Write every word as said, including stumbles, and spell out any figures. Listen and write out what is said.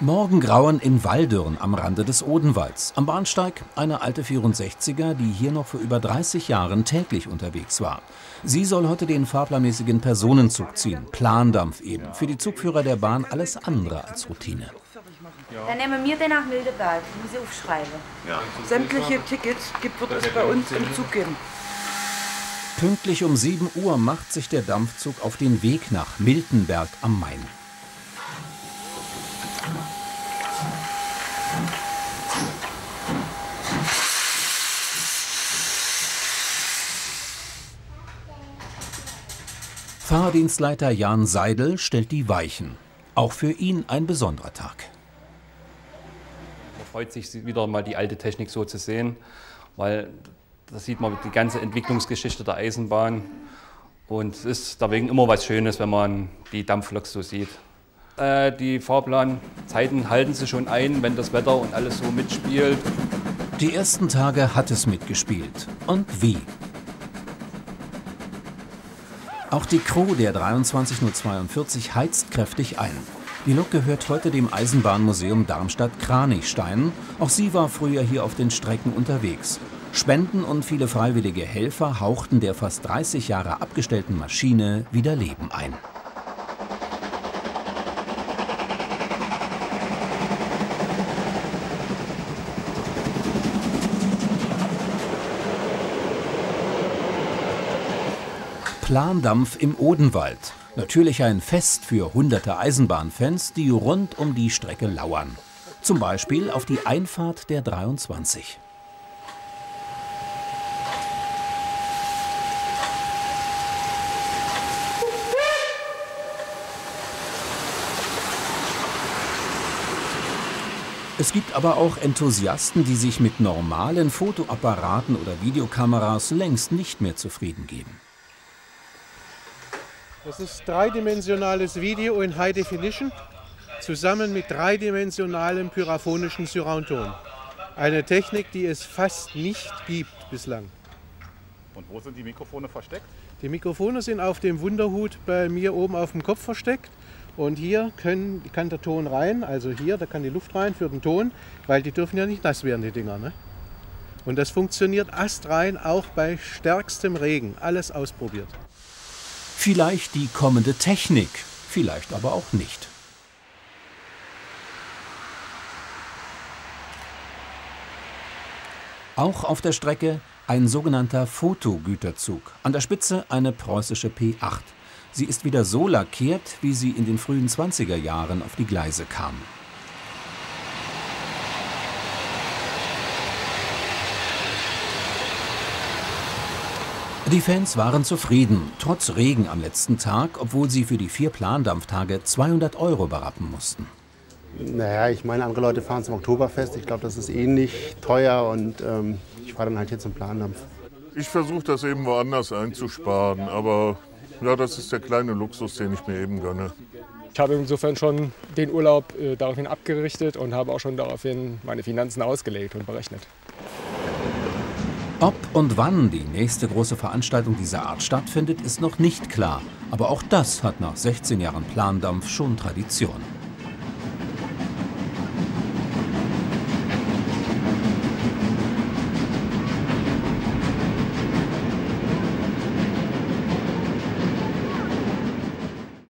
Morgengrauen in Waldürn am Rande des Odenwalds. Am Bahnsteig eine alte vierundsechziger, die hier noch vor über dreißig Jahren täglich unterwegs war. Sie soll heute den fahrplanmäßigen Personenzug ziehen. Plandampf eben. Für die Zugführer der Bahn alles andere als Routine. Dann nehmen wir den nach Mildeberg. Muss ich aufschreiben. Ja. Sämtliche Tickets gibt, wird es bei uns im Zug geben. Pünktlich um sieben Uhr macht sich der Dampfzug auf den Weg nach Miltenberg am Main. Fahrdienstleiter Jan Seidel stellt die Weichen. Auch für ihn ein besonderer Tag. Man freut sich wieder mal die alte Technik so zu sehen, weil da sieht man die ganze Entwicklungsgeschichte der Eisenbahn. Und es ist deswegen immer was Schönes, wenn man die Dampfloks so sieht. Äh, die Fahrplanzeiten halten sie schon ein, wenn das Wetter und alles so mitspielt. Die ersten Tage hat es mitgespielt. Und wie? Auch die Crew der dreiundzwanzig null zweiundvierzig heizt kräftig ein. Die Lok gehört heute dem Eisenbahnmuseum Darmstadt-Kranichstein. Auch sie war früher hier auf den Strecken unterwegs. Spenden und viele freiwillige Helfer hauchten der fast dreißig Jahre abgestellten Maschine wieder Leben ein. Plandampf im Odenwald. Natürlich ein Fest für hunderte Eisenbahnfans, die rund um die Strecke lauern. Zum Beispiel auf die Einfahrt der dreiundzwanzig. Es gibt aber auch Enthusiasten, die sich mit normalen Fotoapparaten oder Videokameras längst nicht mehr zufrieden geben. Das ist dreidimensionales Video in High Definition zusammen mit dreidimensionalem pyraphonischen Surroundton. Eine Technik, die es fast nicht gibt bislang. Und wo sind die Mikrofone versteckt? Die Mikrofone sind auf dem Wunderhut bei mir oben auf dem Kopf versteckt. Und hier können, kann der Ton rein, also hier, da kann die Luft rein für den Ton, weil die dürfen ja nicht nass werden, die Dinger. Ne? Und das funktioniert astrein auch bei stärkstem Regen. Alles ausprobiert. Vielleicht die kommende Technik, vielleicht aber auch nicht. Auch auf der Strecke ein sogenannter Fotogüterzug. An der Spitze eine preußische P acht. Sie ist wieder so lackiert, wie sie in den frühen zwanziger Jahren auf die Gleise kam. Die Fans waren zufrieden, trotz Regen am letzten Tag, obwohl sie für die vier Plandampftage zweihundert Euro berappen mussten. Naja, ich meine, andere Leute fahren zum Oktoberfest. Ich glaube, das ist ähnlich teuer und ähm, ich fahre dann halt hier zum Plandampf. Ich versuche das eben woanders einzusparen, aber ja, das ist der kleine Luxus, den ich mir eben gönne. Ich habe insofern schon den Urlaub äh, daraufhin abgerichtet und habe auch schon daraufhin meine Finanzen ausgelegt und berechnet. Ob und wann die nächste große Veranstaltung dieser Art stattfindet, ist noch nicht klar. Aber auch das hat nach sechzehn Jahren Plandampf schon Tradition.